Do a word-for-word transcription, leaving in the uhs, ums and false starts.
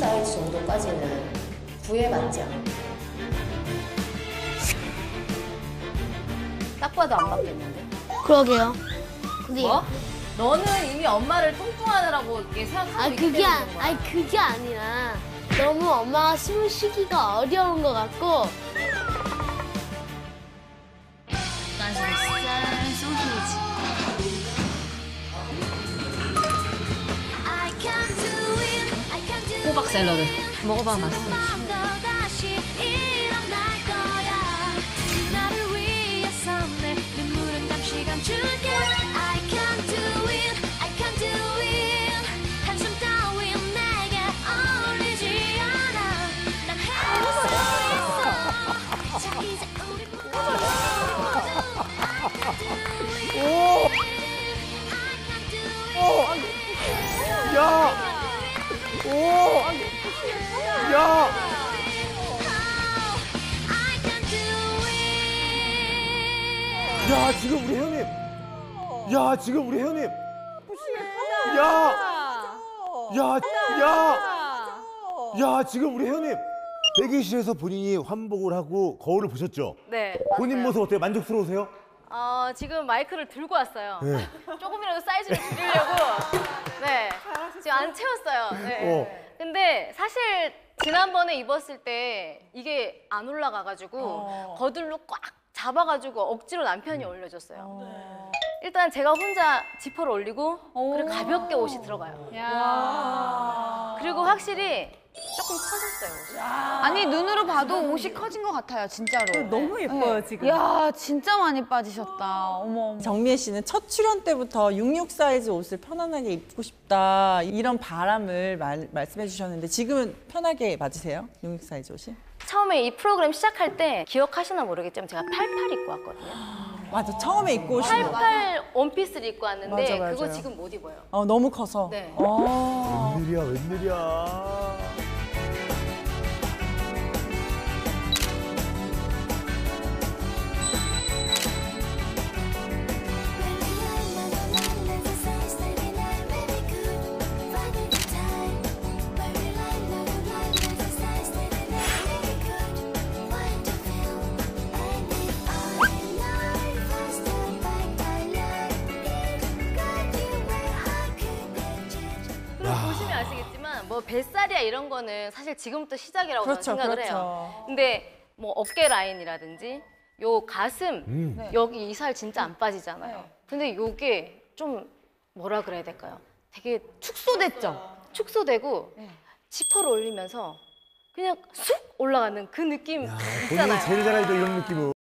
사이즈 정도까지는 구애받지 않아. 딱 봐도 안 받겠는데? 그러게요. 근데 뭐? 너는 이미 엄마를 뚱뚱하느라고 이렇게 생각하고 아 있기 그게 아, 때문인 거야. 아니 그게 아니라 너무 엄마가 숨을 쉬기가 어려운 것 같고. 가슴살 소시지. 호박 샐러드 먹어봐 맛있어. 오! 오! 야! 오! 야! 야, 지금 우리 혜연님. 야, 지금 우리 혜연님. 야! 야, 야! 야, 지금 우리 혜연님. 대기실에서 본인이 환복을 하고 거울을 보셨죠? 네. 본인 모습 어때요? 만족스러우세요? 어, 지금 마이크를 들고 왔어요. 네. 조금이라도 사이즈를 줄이려고. 네. 지금 안 채웠어요. 네. 어. 근데 사실 지난번에 입었을 때 이게 안 올라가가지고 어. 거들로 꽉 잡아가지고 억지로 남편이 올려줬어요. 네. 일단 제가 혼자 지퍼를 올리고 그리고 가볍게 옷이 들어가요. 야. 그리고 확실히 조금 커졌어요, 옷이. 아니 눈으로 봐도 옷이 커진 것 같아요, 진짜로. 너무 예뻐요, 지금. 야 진짜 많이 빠지셨다. 어머. 어머. 정미애 씨는 첫 출연 때부터 육십육 사이즈 옷을 편안하게 입고 싶다 이런 바람을 말, 말씀해 주셨는데 지금은 편하게 맞으세요? 육십육 사이즈 옷이? 처음에 이 프로그램 시작할 때 기억하시나 모르겠지만 제가 팔팔 입고 왔거든요. 맞아, 처음에 입고 오신 거. 팔팔 원피스를 입고 왔는데 맞아, 맞아요. 그거 지금 못 입어요. 어, 너무 커서. 네. 어. 웬일이야, 웬일이야. 그리고 보시면 아시겠지만 뭐 뱃살이야 이런 거는 사실 지금부터 시작이라고 그렇죠, 저는 생각을 그렇죠. 해요. 근데 뭐 어깨 라인이라든지 요 가슴 음. 여기 이 살 진짜 안 빠지잖아요. 근데 요게 좀 뭐라 그래야 될까요? 되게 축소됐죠? 축소되고 지퍼를 올리면서 그냥 쑥 올라가는 그 느낌 본인이 있잖아요. 제일 잘 알죠, 이런 느낌은.